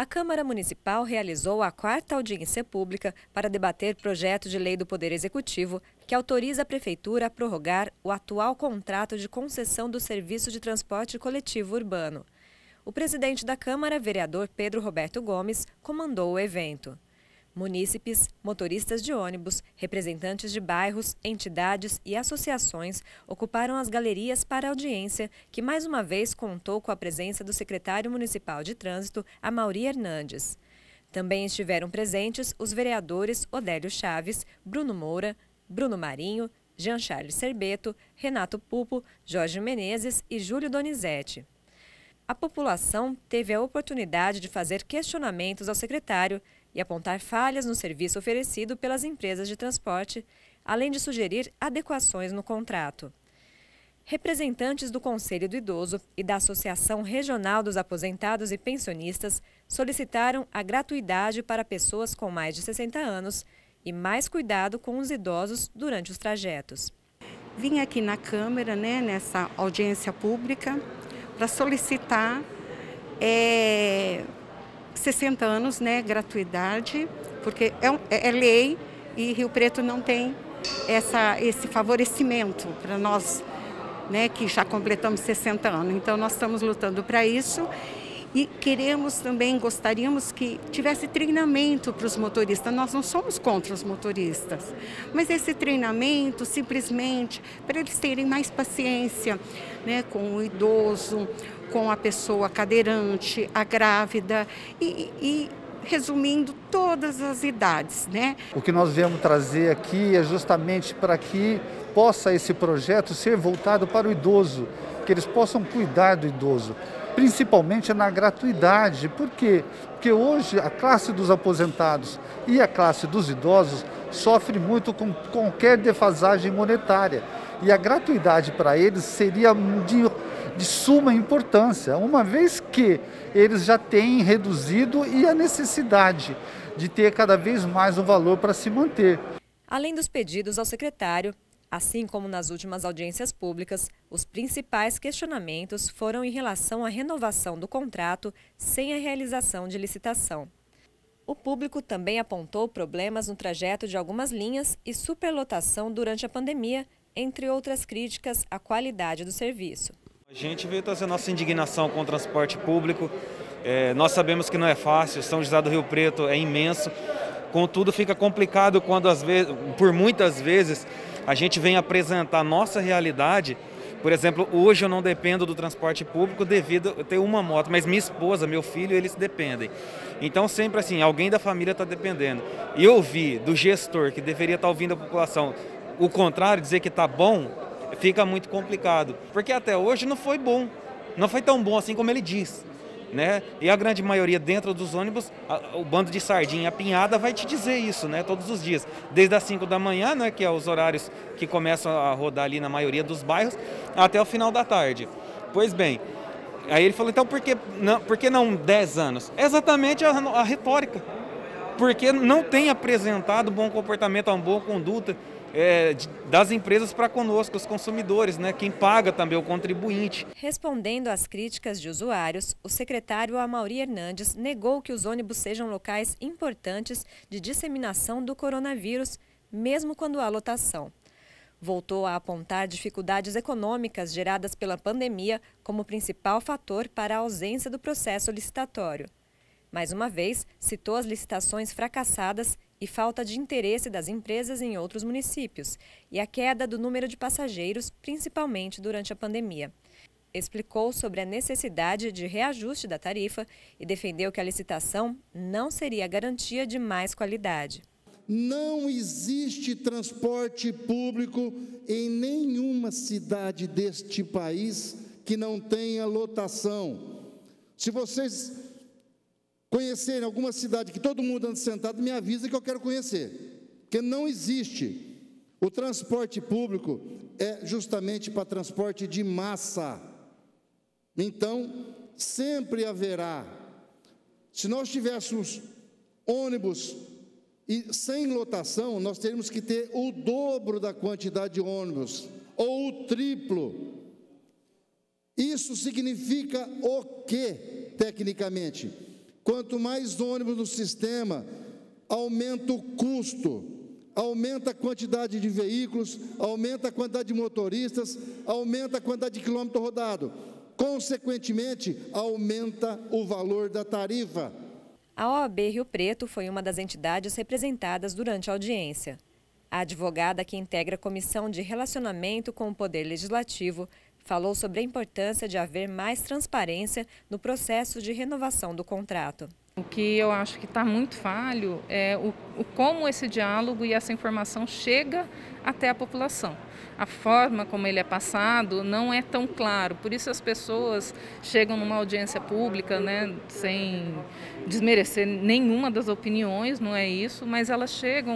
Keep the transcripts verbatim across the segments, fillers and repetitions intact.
A Câmara Municipal realizou a quarta audiência pública para debater projeto de lei do Poder Executivo que autoriza a Prefeitura a prorrogar o atual contrato de concessão do serviço de transporte coletivo urbano. O presidente da Câmara, vereador Pedro Roberto Gomes, comandou o evento. Munícipes, motoristas de ônibus, representantes de bairros, entidades e associações ocuparam as galerias para a audiência, que mais uma vez contou com a presença do secretário municipal de trânsito, Amaury Hernandes. Também estiveram presentes os vereadores Odélio Chaves, Bruno Moura, Bruno Marinho, Jean Charles Serbeto, Renato Pupo, Jorge Menezes e Júlio Donizete. A população teve a oportunidade de fazer questionamentos ao secretário e apontar falhas no serviço oferecido pelas empresas de transporte, além de sugerir adequações no contrato. Representantes do Conselho do Idoso e da Associação Regional dos Aposentados e Pensionistas solicitaram a gratuidade para pessoas com mais de sessenta anos e mais cuidado com os idosos durante os trajetos. Vim aqui na Câmara, né, nessa audiência pública, para solicitar é, sessenta anos, né, gratuidade, porque é, é lei e Rio Preto não tem essa, esse favorecimento para nós, né, que já completamos sessenta anos. Então, nós estamos lutando para isso e queremos também, gostaríamos que tivesse treinamento para os motoristas. Nós não somos contra os motoristas, mas esse treinamento simplesmente para eles terem mais paciência, né, com o idoso, com a pessoa cadeirante, a grávida e, e resumindo todas as idades, né? O que nós viemos trazer aqui é justamente para que possa esse projeto ser voltado para o idoso, que eles possam cuidar do idoso, principalmente na gratuidade. Por quê? Porque hoje a classe dos aposentados e a classe dos idosos sofre muito com qualquer defasagem monetária. E a gratuidade para eles seria de, de suma importância, uma vez que eles já têm reduzido e a necessidade de ter cada vez mais um valor para se manter. Além dos pedidos ao secretário, assim como nas últimas audiências públicas, os principais questionamentos foram em relação à renovação do contrato sem a realização de licitação. O público também apontou problemas no trajeto de algumas linhas e superlotação durante a pandemia, entre outras críticas à qualidade do serviço. A gente veio trazer nossa indignação com o transporte público. É, nós sabemos que não é fácil, São José do Rio Preto é imenso, contudo fica complicado quando, às vezes, por muitas vezes, a gente vem apresentar a nossa realidade. Por exemplo, hoje eu não dependo do transporte público devido a ter uma moto, mas minha esposa, meu filho, eles dependem. Então sempre assim, alguém da família está dependendo. E eu ouvi do gestor que deveria estar ouvindo a população o contrário, dizer que está bom, fica muito complicado. Porque até hoje não foi bom, não foi tão bom assim como ele diz, né? E a grande maioria dentro dos ônibus, a, o bando de sardinha, a pinhada vai te dizer isso, né? Todos os dias, desde as cinco da manhã, né, que é os horários que começam a rodar ali na maioria dos bairros, até o final da tarde. Pois bem, aí ele falou, então por que não, por que não dez anos? É exatamente a, a retórica, porque não tem apresentado bom comportamento, uma boa conduta É, das empresas para conosco, os consumidores, né? Quem paga também o contribuinte. Respondendo às críticas de usuários, o secretário Amaury Hernandes negou que os ônibus sejam locais importantes de disseminação do coronavírus, mesmo quando há lotação. Voltou a apontar dificuldades econômicas geradas pela pandemia como principal fator para a ausência do processo licitatório. Mais uma vez, citou as licitações fracassadas e falta de interesse das empresas em outros municípios e a queda do número de passageiros, principalmente durante a pandemia. Explicou sobre a necessidade de reajuste da tarifa e defendeu que a licitação não seria garantia de mais qualidade. Não existe transporte público em nenhuma cidade deste país que não tenha lotação. Se vocês conhecerem alguma cidade que todo mundo anda sentado, me avisa que eu quero conhecer, porque não existe. O transporte público é justamente para transporte de massa. Então, sempre haverá. Se nós tivéssemos ônibus e sem lotação, nós teríamos que ter o dobro da quantidade de ônibus, ou o triplo. Isso significa o quê, tecnicamente? Quanto mais ônibus no sistema, aumenta o custo, aumenta a quantidade de veículos, aumenta a quantidade de motoristas, aumenta a quantidade de quilômetro rodado. Consequentemente, aumenta o valor da tarifa. A O A B Rio Preto foi uma das entidades representadas durante a audiência. A advogada que integra a Comissão de Relacionamento com o Poder Legislativo falou sobre a importância de haver mais transparência no processo de renovação do contrato. O que eu acho que está muito falho é o, o como esse diálogo e essa informação chega até a população. A forma como ele é passado não é tão claro, por isso as pessoas chegam numa audiência pública, né, sem desmerecer nenhuma das opiniões, não é isso, mas elas chegam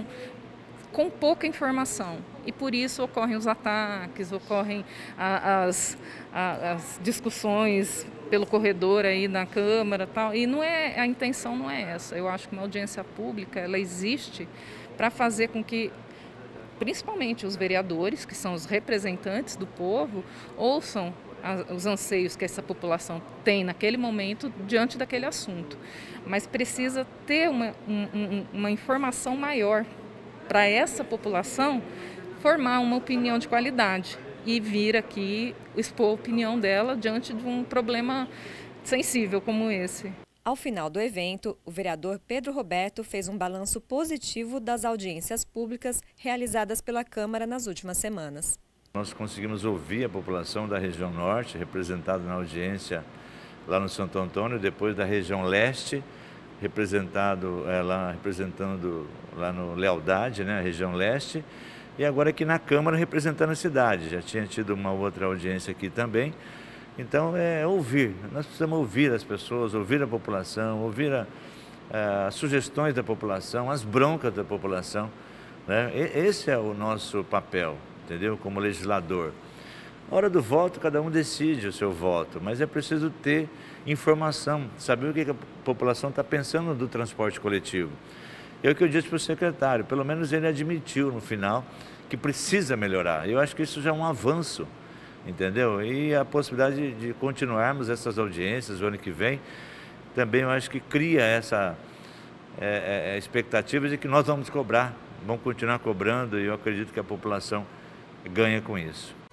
com pouca informação e por isso ocorrem os ataques, ocorrem a, as, a, as discussões pelo corredor aí na Câmara, tal, e não é, a intenção não é essa. Eu acho que uma audiência pública ela existe para fazer com que principalmente os vereadores, que são os representantes do povo, ouçam a, os anseios que essa população tem naquele momento diante daquele assunto, mas precisa ter uma, um, uma informação maior para essa população formar uma opinião de qualidade e vir aqui expor a opinião dela diante de um problema sensível como esse. Ao final do evento, o vereador Pedro Roberto fez um balanço positivo das audiências públicas realizadas pela Câmara nas últimas semanas. Nós conseguimos ouvir a população da região norte, representada na audiência lá no Santo Antônio, depois da região leste, representado é, lá, representando lá no Lealdade, né, a região leste, e agora aqui na Câmara representando a cidade. Já tinha tido uma outra audiência aqui também. Então é ouvir, nós precisamos ouvir as pessoas, ouvir a população, ouvir a, a, as sugestões da população, as broncas da população, né? E, esse é o nosso papel, entendeu? Como legislador. Na hora do voto, cada um decide o seu voto, mas é preciso ter informação, saber o que a população está pensando do transporte coletivo. É o que eu disse para o secretário, pelo menos ele admitiu no final que precisa melhorar. Eu acho que isso já é um avanço, entendeu? E a possibilidade de, de continuarmos essas audiências o ano que vem, também eu acho que cria essa é, é, expectativa de que nós vamos cobrar, vamos continuar cobrando e eu acredito que a população ganha com isso.